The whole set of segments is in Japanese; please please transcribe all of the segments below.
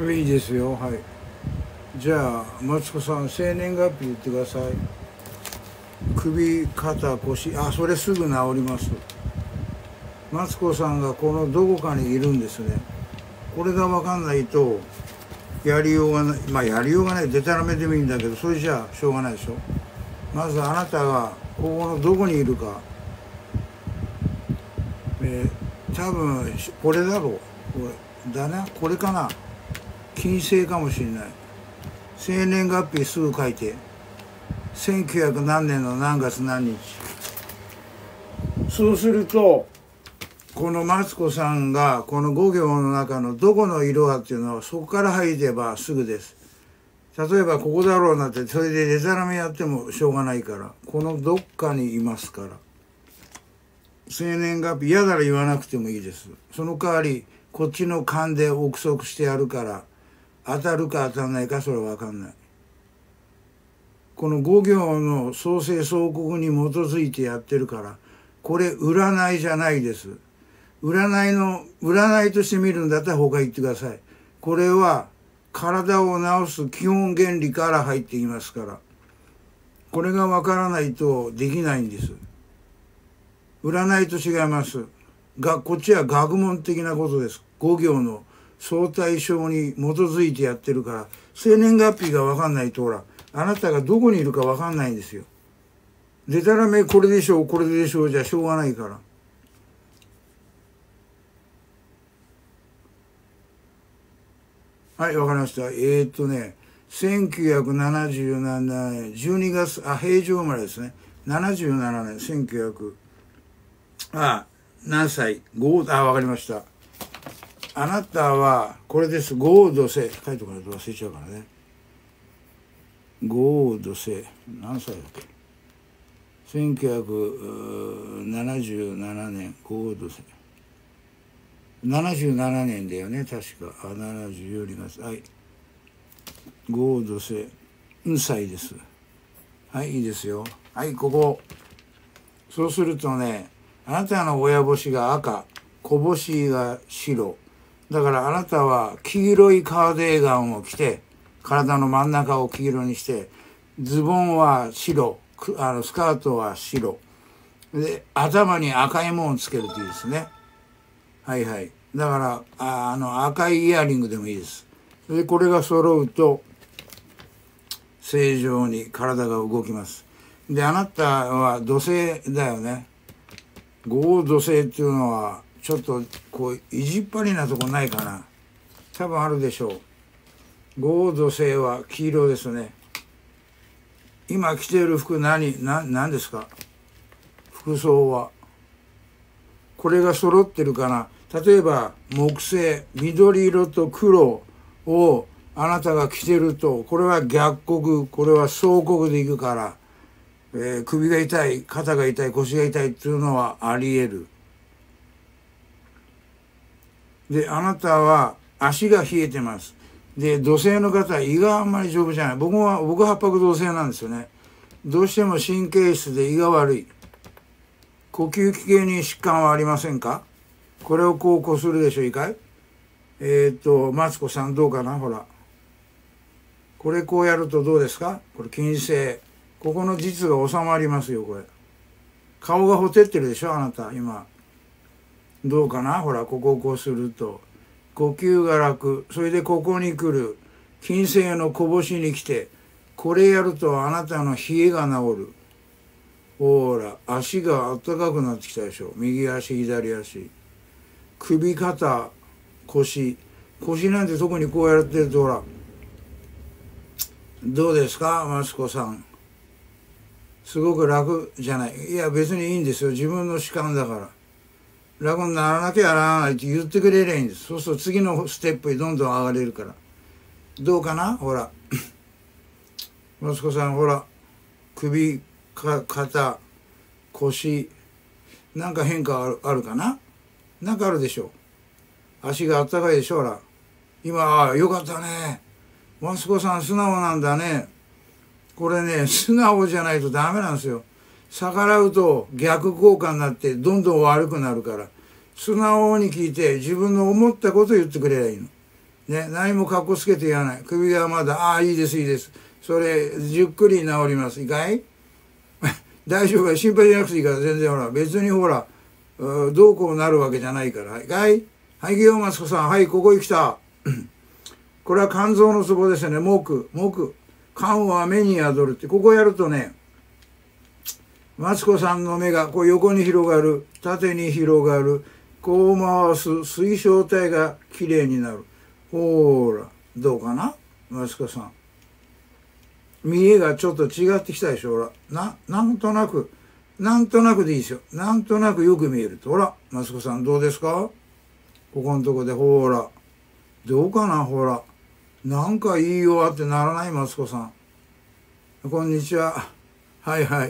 いいですよ。はい。じゃあマツコさん、生年月日言ってください。首、肩、腰、それすぐ治ります。マツコさんがこのどこかにいるんですね。これが分かんないとやりようがない。やりようがない、でたらめでもいいんだけど、それじゃあしょうがないでしょ。まずあなたがここのどこにいるか、多分これだろう。これだな、これかな。金星かもしれない。生年月日すぐ書いて。1900何年の何月何日。そうするとこのマツコさんがこの5行の中のどこの色かっていうのはそこから入ればすぐです。例えばここだろうなって、それでデタラメやってもしょうがないから、このどっかにいますから。生年月日嫌なら言わなくてもいいです。その代わりこっちの勘で憶測してやるから、当たるか当たらないかそれは分かんない。この5行の創世創国に基づいてやってるから、これ占いじゃないです。占いとして見るんだったら他言ってください。これは体を治す基本原理から入っていますから、これがわからないとできないんです。占いと違います。こっちは学問的なことです。5行の相対性に基づいてやってるから、生年月日がわかんないと、ほら、あなたがどこにいるかわかんないんですよ。でたらめこれでしょう、これでしょうじゃしょうがないから。はい、わかりました。1977年12月、平成生まれですね。77年、1900、何歳？わかりました。あなたは、これです。豪土星。書いておかないと忘れちゃうからね。豪土星。何歳だっけ？ 1977 年、豪土星。77年だよね、確か。74月。はい。豪土星。歳です。はい、いいですよ。はい、ここ。そうするとね、あなたの親星が赤、小星が白。だからあなたは黄色いカーディガンを着て、体の真ん中を黄色にして、ズボンは白、スカートは白。で、頭に赤いものをつけるといいですね。はいはい。だから、赤いイヤリングでもいいです。で、これが揃うと、正常に体が動きます。で、あなたは土星だよね。豪土星っていうのは、ちょっと、意地っ張りなとこないかな。多分あるでしょう。豪土星は黄色ですね。今着ている服何ですか？服装は。これが揃ってるかな。例えば木星、緑色と黒をあなたが着てると、これは逆刻、これは相刻でいくから、首が痛い、肩が痛い、腰が痛いっていうのはあり得る。で、あなたは足が冷えてます。で、土星の方は胃があんまり丈夫じゃない。僕八白土星なんですよね。どうしても神経質で胃が悪い。呼吸器系に疾患はありませんか？これをこうするでしょ、いいかい？マツコさんどうかな？ほら。これこうやるとどうですか？これ金星。ここの実が収まりますよ、これ。顔がほてってるでしょ、あなた、今。どうかな？ほら、ここをこうすると。呼吸が楽。それでここに来る。金星のこぼしに来て、これやるとあなたの冷えが治る。ほら、足が暖かくなってきたでしょ。右足、左足。首、肩、腰。腰なんて特にこうやってると、ほら、どうですか、マツコさん。すごく楽じゃない。いや、別にいいんですよ。自分の主観だから。楽にならなきゃやらないって言ってくれりゃいいんです。そうすると次のステップにどんどん上がれるから。どうかな？ほら。マツコさん、ほら。首、肩、腰。なんか変化あるかな？なんかあるでしょ。足があったかいでしょ、ほら。今、よかったね。マツコさん素直なんだね。これね、素直じゃないとダメなんですよ。逆らうと逆効果になってどんどん悪くなるから、素直に聞いて自分の思ったことを言ってくれりゃいいの。 ね、何もかっこつけて言わない。首がまだ、ああ、いいです、いいです。それ、ゆっくり治ります。いいかい大丈夫かい、心配しなくていいから、全然ほら、別にほら、どうこうなるわけじゃないから。いいかい、はい、ギヨマスコさん、はい、ここへ来た。これは肝臓のツボですよね。木。肝は目に宿るって、ここやるとね、マツコさんの目がこう横に広がる、縦に広がる、こう回す水晶体がきれいになる。ほら、どうかなマツコさん。見えがちょっと違ってきたでしょ。ほら、なんとなくでいいですよ。なんとなくよく見えると。ほら、マツコさんどうですか、ここのとこで、ほら。どうかな、ほら。なんかいいよってならない、マツコさん。こんにちは。はいはい。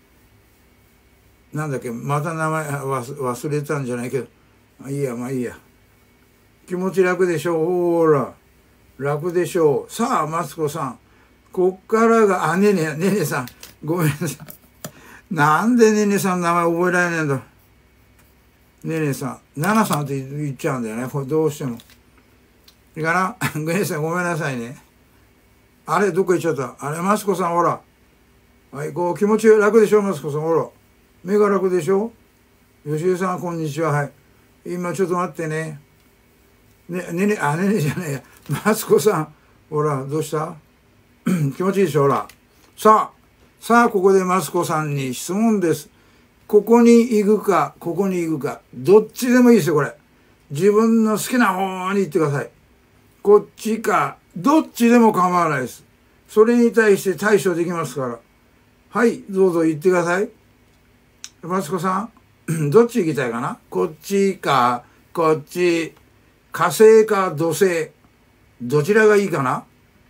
なんだっけ、また名前忘れたんじゃないけど。まあいいや、まあいいや。気持ち楽でしょう。ほら。楽でしょう。さあ、マツコさん。こっからが、ねねさん。ごめんなさい。なんでねねさんの名前覚えられないんだ。ねねさん。ななさんって言っちゃうんだよね。これどうしても。いいかなねねさんごめんなさいね。あれ、どっか行っちゃった。あれ、マツコさん、ほら。はい、こう、気持ち楽でしょ、マツコさん、ほら。目が楽でしょ。吉江さん、こんにちは。はい。今、ちょっと待ってね。ねねじゃないや。マツコさん、ほら、どうした気持ちいいでしょ、ほら。さあ、ここでマツコさんに質問です。ここに行くか、ここに行くか。どっちでもいいですよ、これ。自分の好きな方に行ってください。こっちか、どっちでも構わないです。それに対して対処できますから。はい、どうぞ言ってください。マツコさん、どっち行きたいかな、こっちか、こっち。火星か土星。どちらがいいかな。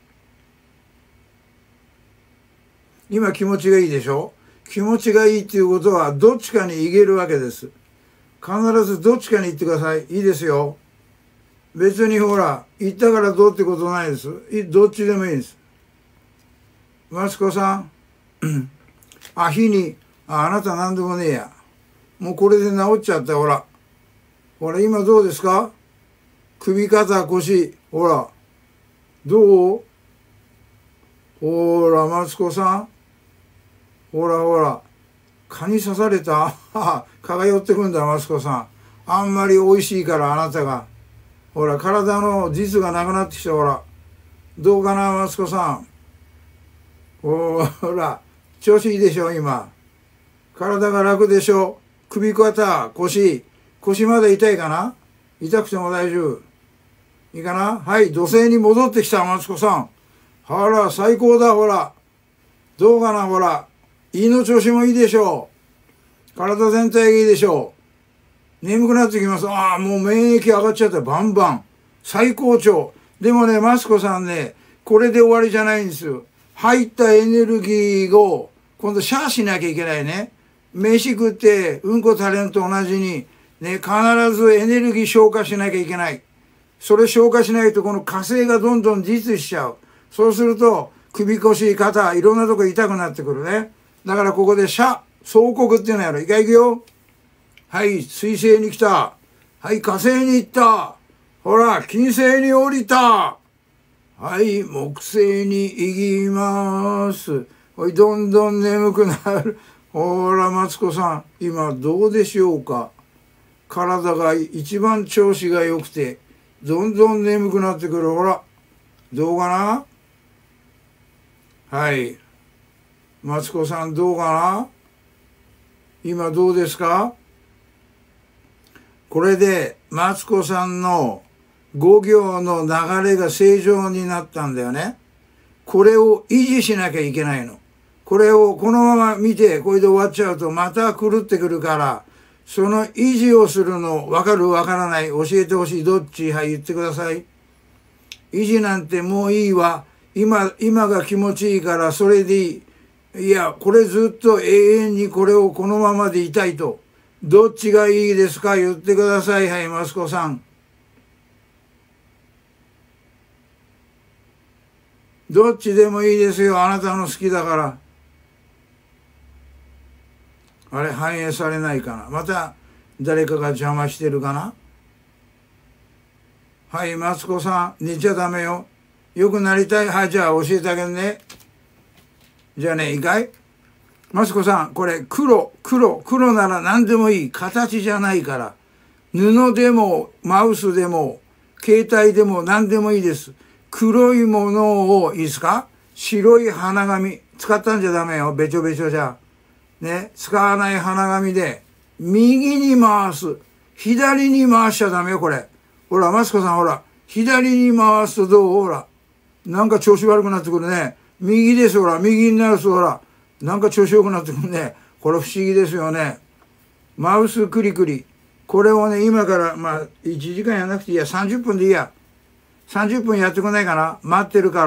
今気持ちがいいでしょ。気持ちがいいっていうことはどっちかに行けるわけです。必ずどっちかに行ってください。いいですよ。別にほら、行ったからどうってことないです。どっちでもいいです。マツコさん、あなた何でもねえや。もうこれで治っちゃった。ほら。ほら、今どうですか、首、肩、腰。ほら。どう、ほら、マツコさん。ほら。蚊に刺された蚊が寄ってくんだ、マツコさん。あんまり美味しいから、あなたが。ほら、体の実がなくなってきた、ほら。どうかな、マツコさん。ほら、調子いいでしょ、今。体が楽でしょ。首、肩、腰まで痛いかな。痛くても大丈夫。いいかな。はい、土星に戻ってきた、マツコさん。ほら、最高だ、ほら。どうかな、ほら。胃の調子もいいでしょう。体全体がいいでしょう。眠くなってきます。ああ、もう免疫上がっちゃった。バンバン。最高潮。でもね、マツコさんね、これで終わりじゃないんですよ。入ったエネルギーを、今度シャーしなきゃいけないね。飯食って、うんこタレンと同じに、ね、必ずエネルギー消化しなきゃいけない。それ消化しないと、この火星がどんどん実しちゃう。そうすると、首腰、肩、いろんなとこ痛くなってくるね。だからここで総国っていうのやろ。いくよ。はい、水星に来た。はい、火星に行った。ほら、金星に降りた。はい、木星に行きます。はい、どんどん眠くなる。ほら、マツコさん、今どうでしょうか。体が一番調子が良くて、どんどん眠くなってくる。ほら、どうかな。はい。マツコさんどうかな。今どうですか。これでマツコさんの5行の流れが正常になったんだよね。これを維持しなきゃいけないの。これをこのまま見てこれで終わっちゃうとまた狂ってくるから、その維持をするの分かる分からない、教えてほしい。どっち。はい、言ってください。維持なんてもういいわ。今が気持ちいいからそれでいい。いや、これずっと永遠にこれをこのままでいたいと。どっちがいいですか、言ってください。はい、マツコさん。どっちでもいいですよ。あなたの好きだから。あれ、反映されないかな。また誰かが邪魔してるかな。 はい、マツコさん、寝ちゃダメよ。よくなりたい。はい、じゃあ教えてあげるね。じゃあね、いいかい？マツコさん、これ、黒なら何でもいい。形じゃないから。布でも、マウスでも、携帯でも何でもいいです。黒いものを、いいですか？白い花紙。使ったんじゃダメよ。べちょべちょじゃ。ね、使わない花紙で、右に回す。左に回しちゃダメよ、これ。ほら、マツコさん、ほら。左に回すとどう？ほら。なんか調子悪くなってくるね。右です、ほら。右になると、ほら。なんか調子良くなってくるね。これ不思議ですよね。マウスクリクリ。これをね、今から、まあ、1時間やらなくていいや。30分でいいや。30分やってくんないかな？待ってるから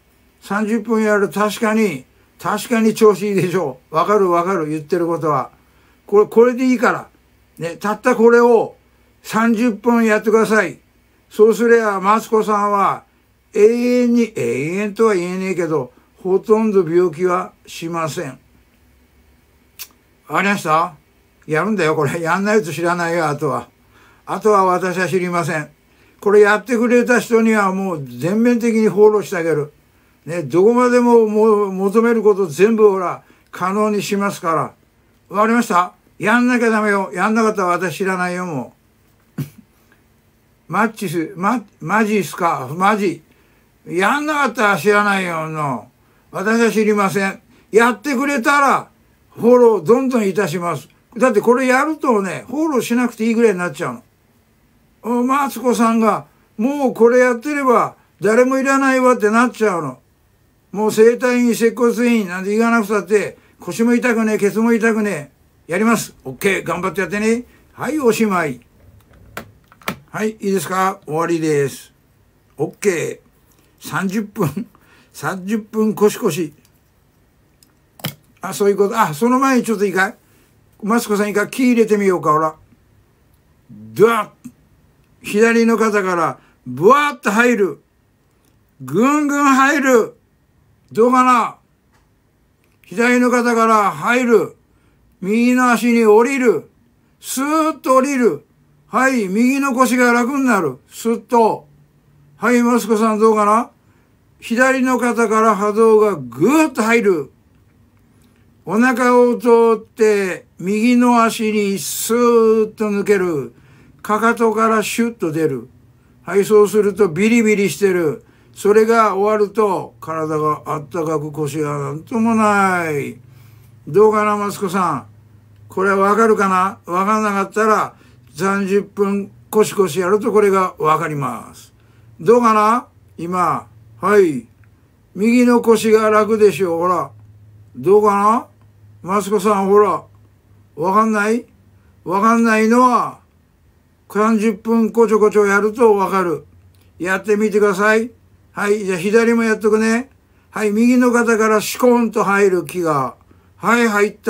。30分やると確かに調子いいでしょう。わかる言ってることは。これでいいから。ね、たったこれを30分やってください。そうすれば、マツコさんは永遠とは言えねえけど、ほとんど病気はしません。わかりました？やるんだよ、これ。やんないと知らないよ、あとは。あとは私は知りません。これやってくれた人にはもう全面的にフォローしてあげる。ね、どこまでも求めること全部ほら、可能にしますから。わかりました？やんなきゃダメよ。やんなかったら私知らないよ、もう。マジっすか？マジ。やんなかったら知らないよ、の。私は知りません。やってくれたら、フォローどんどんいたします。だってこれやるとね、フォローしなくていいぐらいになっちゃうの。マツコさんが、もうこれやってれば、誰もいらないわってなっちゃうの。もう整体院、接骨院なんて言わなくたって、腰も痛くねえ、ケツも痛くねえ。やります。OK。頑張ってやってね。はい、おしまい。はい、いいですか？終わりです。OK。30分コシコシ。あ、そういうこと。あ、その前にちょっといいかい？マツコさんいいか？気入れてみようか、ほら。ドワッ。左の肩から、ブワーッと入る。ぐんぐん入る。どうかな？左の肩から入る。右の足に降りる。スーッと降りる。はい、右の腰が楽になる。スッと。はい、マツコさんどうかな？左の肩から波動がぐーっと入る。お腹を通って右の足にスーッと抜ける。かかとからシュッと出る。はい、そうするとビリビリしてる。それが終わると体があったかく腰がなんともない。どうかな、マツコさん。これはわかるかな？わかんなかったら30分コシコシやるとこれがわかります。どうかな？今。はい。右の腰が楽でしょう。ほら。どうかな？マツコさん、ほら。わかんない？わかんないのは30分こちょこちょやるとわかる。やってみてください。はい。じゃあ左もやっとくね。はい。右の肩からシコーンと入る気が。はい、入った。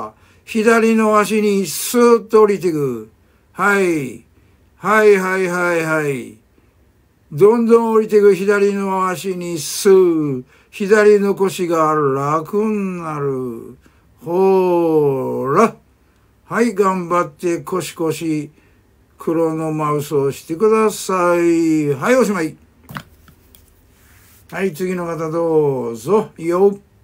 左の足にスーッと降りていく。はい。はい。どんどん降りていく左の足にスー。左の腰が楽になる。ほーら。はい、頑張ってコシコシ黒のマウスをしてください。はい、おしまい。はい、次の方どうぞ。いいよ。